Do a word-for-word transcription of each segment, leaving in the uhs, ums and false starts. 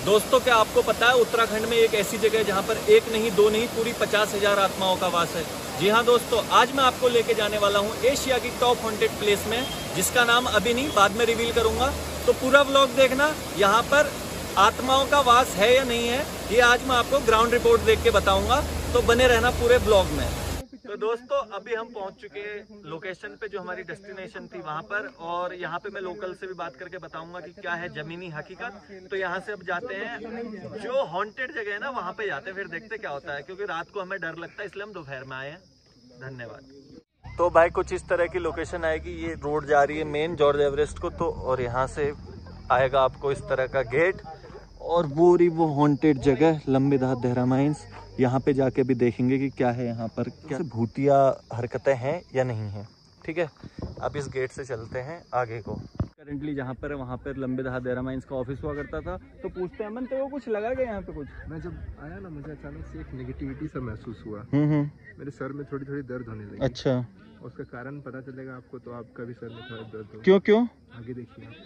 दोस्तों क्या आपको पता है उत्तराखंड में एक ऐसी जगह है जहाँ पर एक नहीं दो नहीं पूरी पचास हजार आत्माओं का वास है। जी हाँ दोस्तों, आज मैं आपको लेके जाने वाला हूँ एशिया की टॉप हॉन्टेड प्लेस में, जिसका नाम अभी नहीं बाद में रिवील करूंगा। तो पूरा व्लॉग देखना, यहाँ पर आत्माओं का वास है या नहीं है ये आज मैं आपको ग्राउंड रिपोर्ट देख के बताऊंगा, तो बने रहना पूरे ब्लॉग में। तो दोस्तों अभी हम पहुंच चुके हैं लोकेशन पे जो हमारी डेस्टिनेशन थी वहां पर, और यहाँ पे मैं लोकल से भी बात करके बताऊंगा कि क्या है जमीनी हकीकत। तो यहाँ से अब जाते हैं जो हॉन्टेड जगह है ना वहां पे जाते हैं, फिर देखते क्या होता है, क्योंकि रात को हमें डर लगता है इसलिए हम दोपहर में आए हैं। धन्यवाद। तो भाई कुछ इस तरह की लोकेशन आएगी, ये रोड जा रही है मेन जॉर्ज एवरेस्ट को, तो और यहाँ से आएगा आपको इस तरह का गेट, और वो रही वो हॉन्टेड जगह लंबेदार देहरा माइंस। यहाँ पे जाके भी देखेंगे कि क्या है यहाँ पर, क्या भूतिया हरकतें हैं या नहीं है। ठीक है, अब इस गेट से चलते हैं आगे को। करेंटली जहाँ पर वहाँ पर लंबेदार देहरा माइंस का ऑफिस हुआ करता था। तो पूछते हैं अमन, तो वो कुछ लगा क्या यहाँ पे कुछ? मैं जब आया ना, मुझे अचानक से एक नेगेटिविटी सा महसूस हुआ। हम्म मेरे सर में थोड़ी थोड़ी दर्द होने लगी। अच्छा, उसका कारण पता चलेगा आपको, तो आपका भी सर में थोड़ा दर्द हो। क्यों क्यों? आगे देखिए आप।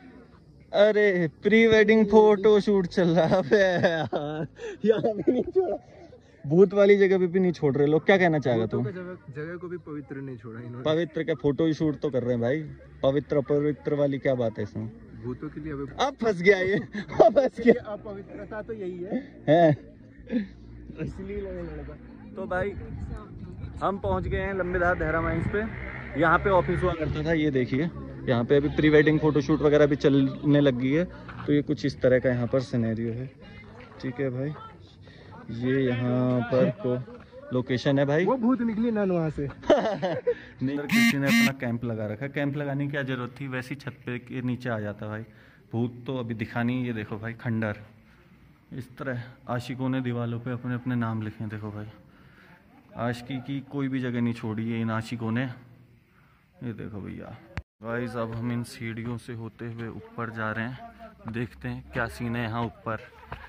अरे प्री वेडिंग फोटो शूट चल रहा है, यहाँ भी नहीं छोड़ा, भूत वाली जगह पे भी नहीं छोड़ रहे लोग। क्या कहना चाहेगा तुम? जगह जगह को भी पवित्र नहीं छोड़ा इन्होंने। पवित्र क्या, फोटो शूट तो कर रहे हैं भाई। पवित्र अपवित्र वाली क्या बात है इसमें? भूतों के लिए अब अब फंस गया ये, अब फंस गया। अपवित्रता तो यही है, है इसलिए लगा। तो भाई हम पहुंच गए हैं लंबेदार देहरा माइंस पे। यहाँ पे ऑफिस हुआ करता था, ये देखिए यहाँ पे अभी प्री वेडिंग फोटोशूट वगैरह भी चलने लग गई है। तो ये कुछ इस तरह का यहाँ पर सिनेरियो है। ठीक है भाई, ये यहाँ पर को लोकेशन है भाई। वो भूत निकली ना वहाँ से। नहीं, किसी ने अपना कैंप लगा रखा है। कैंप लगाने की क्या जरूरत थी, वैसी छत पे के नीचे आ जाता भाई। भूत तो अभी दिखा नहीं। ये देखो भाई खंडर, इस तरह आशिकों ने दीवारों पे अपने अपने नाम लिखे हैं। देखो भाई, आशिकी की कोई भी जगह नहीं छोड़ी है इन आशिकों ने। ये देखो भैया। गाइस अब हम इन सीढ़ियों से होते हुए ऊपर जा रहे हैं, देखते हैं क्या सीन है यहाँ ऊपर।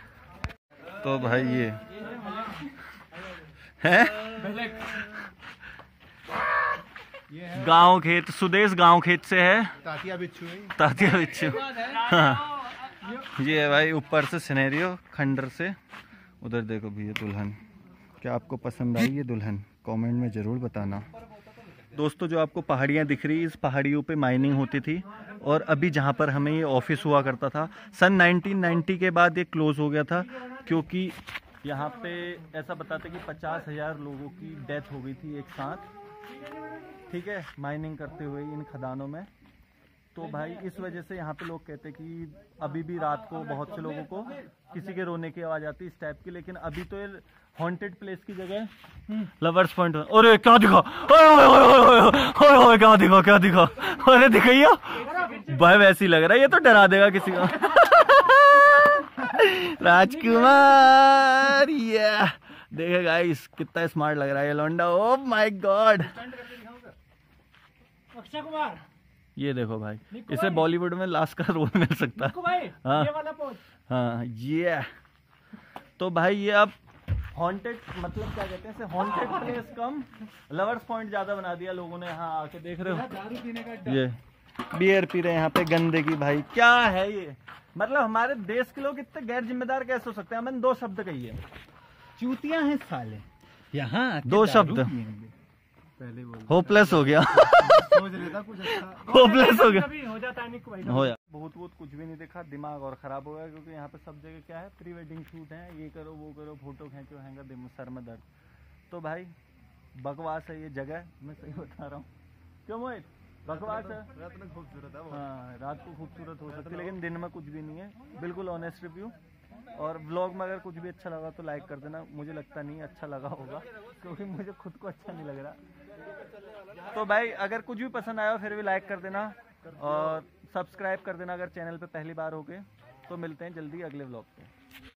तो भाई ये है गांव खेत, सुदेश गांव खेत से है। तातिया बिच्छू है। तातिया बिच्छू, हाँ। ये है भाई ऊपर से सिनेरियो खंडर से। उधर देखो भैया दुल्हन। क्या आपको पसंद आई ये दुल्हन? कमेंट में ज़रूर बताना। दोस्तों जो आपको पहाड़ियाँ दिख रही, इस पहाड़ियों पे माइनिंग होती थी, और अभी जहाँ पर हमें ये ऑफिस हुआ करता था सन नाइनटीन नाइंटी के बाद ये क्लोज़ हो गया था, क्योंकि यहाँ पे ऐसा बताते कि पचास हजार लोगों की डेथ हो गई थी एक साथ। ठीक है, माइनिंग करते हुए इन खदानों में। तो भाई इस वजह से यहाँ पे लोग कहते कि अभी भी रात को बहुत से लोगों को किसी के रोने की आवाज़ आती है इस टाइप की। लेकिन अभी तो ये हॉन्टेड प्लेस की जगह लवर्स पॉइंट। अरे क्या दिखा, क्या दिखा क्या दिखा, अरे दिखाइया भाई, वैसे ही लग रहा है ये तो डरा देगा किसी को। राजकुमार, ये देखिए गाइस कितना स्मार्ट लग रहा है ये लौंडा। Oh my god, Akshay Kumar. ये देखो भाई, इसे बॉलीवुड में लास्ट का रोल मिल सकता है। हाँ ये वाला पोज। हाँ ये। तो भाई ये अब हॉन्टेड मतलब क्या कहते हैं, हॉन्टेड प्लेस कम लवर्स पॉइंट ज्यादा बना दिया लोगों ने। यहाँ आके देख रहे हो, दारू पीने का ये बियर पी रहे हैं यहाँ पे गंदे की। भाई क्या है ये, मतलब हमारे देश के लोग इतने गैर जिम्मेदार कैसे हो सकते हैं? मैंने दो शब्द कही है, चूतियां हैं साले। यहाँ दो शब्द, पहले बोल होपलेस हो गया। सोच रहा था कुछ अच्छा। होपलेस हो गया, कभी हो जाता है निक भाई। हो या बहुत बहुत कुछ भी नहीं देखा, दिमाग और खराब हो गया, क्योंकि यहाँ पे सब जगह क्या है, प्री वेडिंग शूट है, ये करो वो करो, फोटो खींचो, हैंगा दिमाग सर में दर्द। तो भाई बकवास है ये जगह, मैं सही बता रहा हूँ। क्यों मोहित? बकवास है। रात में खूबसूरत है वो। हाँ रात को खूबसूरत हो सकती है, लेकिन दिन में कुछ भी नहीं है। बिल्कुल ऑनेस्ट रिव्यू। और व्लॉग में अगर कुछ भी अच्छा लगा तो लाइक कर देना। मुझे लगता नहीं अच्छा लगा होगा, क्योंकि मुझे खुद को अच्छा नहीं लग रहा। तो भाई अगर कुछ भी पसंद आया फिर भी लाइक कर देना, और सब्सक्राइब कर देना अगर चैनल पे पहली बार हो गए। तो मिलते हैं जल्दी अगले व्लॉग पे।